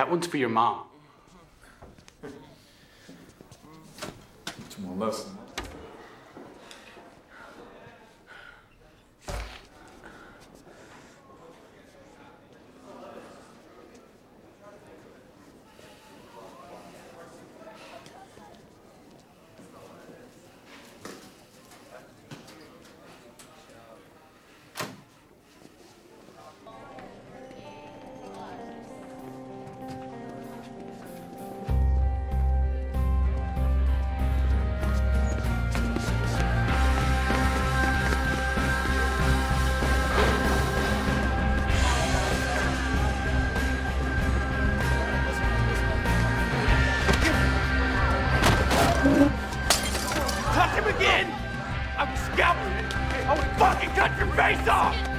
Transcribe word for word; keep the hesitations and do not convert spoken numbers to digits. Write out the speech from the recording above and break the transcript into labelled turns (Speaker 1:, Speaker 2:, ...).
Speaker 1: That one's for your mom.
Speaker 2: Teach him a lesson.
Speaker 3: Touch him again! I will scalp you! I will fucking cut your face off!